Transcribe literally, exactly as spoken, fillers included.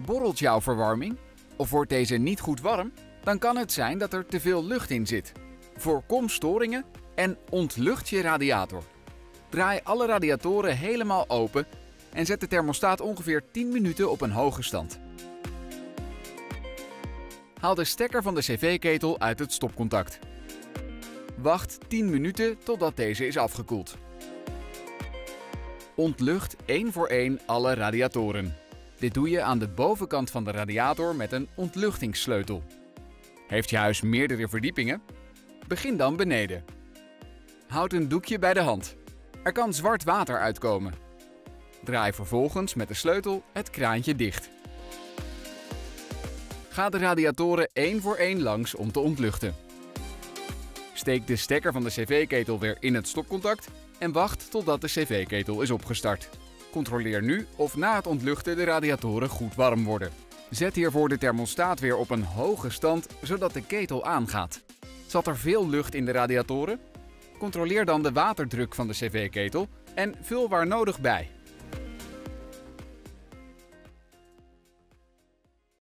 Borrelt jouw verwarming? Of wordt deze niet goed warm? Dan kan het zijn dat er te veel lucht in zit. Voorkom storingen en ontlucht je radiator. Draai alle radiatoren helemaal open en zet de thermostaat ongeveer tien minuten op een hoge stand. Haal de stekker van de cv-ketel uit het stopcontact. Wacht tien minuten totdat deze is afgekoeld. Ontlucht één voor één alle radiatoren. Dit doe je aan de bovenkant van de radiator met een ontluchtingssleutel. Heeft je huis meerdere verdiepingen? Begin dan beneden. Houd een doekje bij de hand. Er kan zwart water uitkomen. Draai vervolgens met de sleutel het kraantje dicht. Ga de radiatoren één voor één langs om te ontluchten. Steek de stekker van de cv-ketel weer in het stopcontact en wacht totdat de cv-ketel is opgestart. Controleer nu of na het ontluchten de radiatoren goed warm worden. Zet hiervoor de thermostaat weer op een hoge stand, zodat de ketel aangaat. Zat er veel lucht in de radiatoren? Controleer dan de waterdruk van de cv-ketel en vul waar nodig bij.